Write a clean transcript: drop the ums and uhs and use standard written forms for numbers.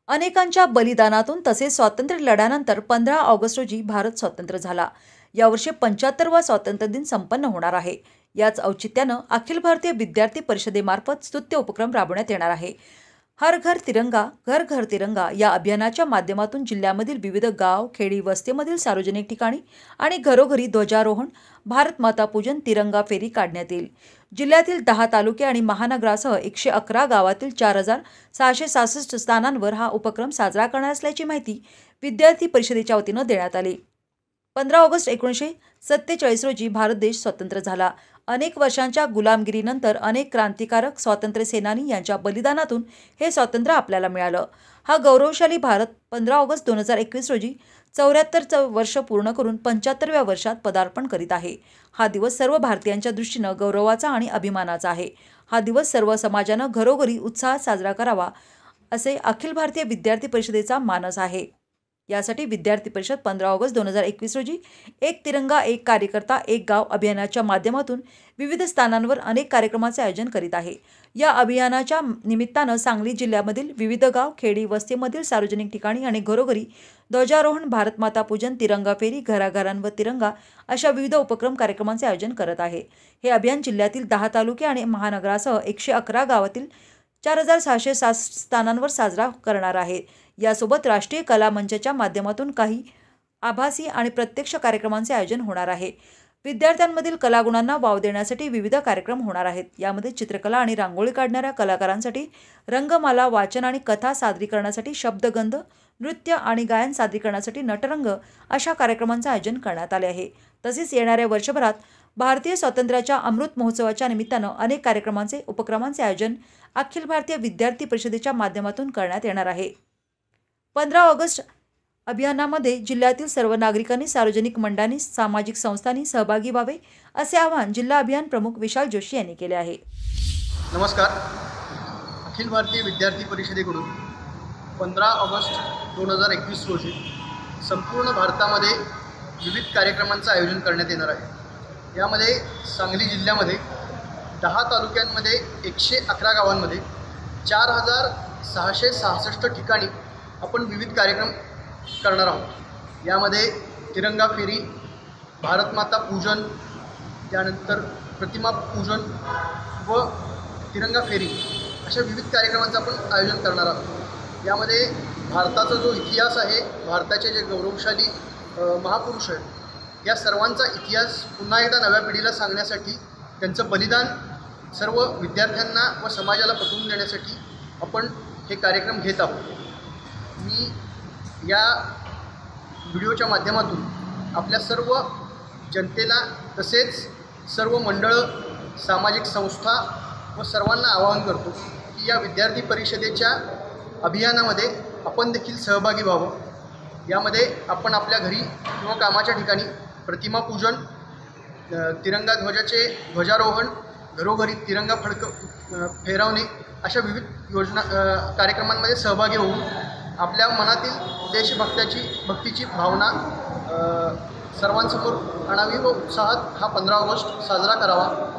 अनेकांच्या बलिदानातून तसेच स्वातंत्र्य लढ्यानंतर 15 ऑगस्ट रोजी भारत स्वतंत्र झाला। यावर्षी 75वा स्वातंत्र्य दिन संपन्न होणार आहे। याच औचित्यानं अखिल भारतीय विद्यार्थी परिषदेमार्फत स्तुत्य उपक्रम राबवण्यात येणार आहे। हर घर तिरंगा घर घर तिरंगा या अभियानाच्या माध्यमातून जिल्ह्यामधील विविध गाव, खेडी, वस्तीमधील सार्वजनिक ठिकाणी आणि घरोघरी ध्वजारोहण, भारत माता पूजन, तिरंगा फेरी काढण्यात येईल। जिल्ह्यातील 10 तालुके आणि महानगरासह 111 गावातील 4666 स्थानांवर हा उपक्रम साजरा करणार असल्याची माहिती विद्यार्थी परिषदेच्या वतीनं देण्यात आली। 15 ऑगस्ट 1947 रोजी भारत देश स्वतंत्र झाला। अनेक वर्षांच्या गुलामगिरीनंतर अनेक क्रांतिकारक स्वातंत्र्य सेनानी यांच्या बलिदानातून हे स्वातंत्र्य आपल्याला मिळालं। हा गौरवशाली भारत 15 ऑगस्ट 2021 रोजी 74 वर्ष पूर्ण करून 75व्या वर्षात पदार्पण करीत आहे। हा दिवस सर्व भारतीयांच्या दृष्टीनं गौरवाचा आणि अभिमानाचा आहे। हा दिवस सर्व समाजानं घरोघरी उत्साहात साजरा करावा असे अखिल भारतीय विद्यार्थी परिषदेचा मानस आहे। यासाठी विद्यार्थी परिषद 15 ऑगस्ट 2021 रोजी एक तिरंगा एक कार्यकर्ता एक गाव अभियानाच्या माध्यमातून विविध स्थानांवर अनेक कार्यक्रमांचे आयोजन करीत आहे। या अभियानाच्या निमित्तानं सांगली जिल्ह्यामधील विविध गाव, खेडी, वस्तीमधील सार्वजनिक ठिकाणी आणि घरोघरी ध्वजारोहण, भारत माता पूजन, तिरंगा फेरी, घराघरांवर तिरंगा अशा विविध उपक्रम कार्यक्रमांचे आयोजन करत आहे। हे अभियान जिल्ह्यातील 10 तालुके आणि महानगरासह 111 गावातील 4607 स्थानांवर साजरा करणार आहे। यासोबत राष्ट्रीय कला मंचाच्या माध्यमातून काही आभासी आणि प्रत्यक्ष कार्यक्रमांचे आयोजन होणार आहे। विद्यार्थ्यांमधील कलागुणांना वाव देण्यासाठी विविध कार्यक्रम होणार आहेत। यामध्ये चित्रकला आणि रांगोळी काढणाऱ्या कलाकारांसाठी रंगमाला, वाचन आणि कथा सादरीकरणासाठी शब्दगंध, नृत्य आणि गायन सादरीकरणासाठी नटरंग अशा कार्यक्रमांचे आयोजन करण्यात आले आहे। तसेच येणाऱ्या वर्षभरात भारतीय स्वातंत्र्याच्या अमृत महोत्सवाच्या निमित्तानं अनेक कार्यक्रमांचे उपक्रमांचे आयोजन अखिल भारतीय विद्यार्थी परिषदेच्या माध्यमातून करण्यात येणार आहे। 15 ऑगस्ट अभियानामध्ये जिल्ह्यातील सर्व नागरिकांनी, सार्वजनिक मंडळांनी, सामाजिक संस्थांनी सहभागी व्हावे असे आवाहन जिल्हा अभियान प्रमुख विशाल जोशी यांनी केले आहे। नमस्कार। अखिल भारतीय विद्यार्थी परिषदेकडून 15 ऑगस्ट 2021 रोजी संपूर्ण भारतामध्ये विविध कार्यक्रमांचं आयोजन करण्यात येणार आहे। यामध्ये सांगली जिल्ह्यामध्ये 10 तालुक्यांमध्ये 111 गावांमध्ये 4666 ठिकाणी आपण विविध कार्यक्रम करणार आहोत। यामध्ये तिरंगा फेरी, भारत माता पूजन, त्यानंतर प्रतिमा पूजन व तिरंगा फेरी अशा विविध कार्यक्रमांचं आपण आयोजन करणार आहोत। यामध्ये भारताचा जो इतिहास आहे, भारताचे जे गौरवशाली महापुरुष आहेत, या सर्वांचा इतिहास पुन्हा एकदा नव्या पिढीला सांगण्यासाठी, त्यांचं बलिदान सर्व विद्यार्थ्यांना व समाजाला पटवून देण्यासाठी आपण हे कार्यक्रम घेत आहोत। मी या व्हिडिओच्या माध्यमातून आपल्या सर्व जनतेला तसेच सर्व मंडळं, सामाजिक संस्था व सर्वांना आवाहन करतो की या विद्यार्थी परिषदेच्या अभियानामध्ये आपण देखील सहभागी व्हावं। यामध्ये आपण आपल्या घरी किंवा कामाच्या ठिकाणी प्रतिमा पूजन, तिरंगा ध्वजाचे ध्वजारोहण, घरोघरी तिरंगा फेरवणे अशा विविध कार्यक्रमांमध्ये सहभागी होऊन आपल्या मनातील भक्तीची भावना सर्वांसमोर आणावी व उत्साहात हा 15 ऑगस्ट साजरा करावा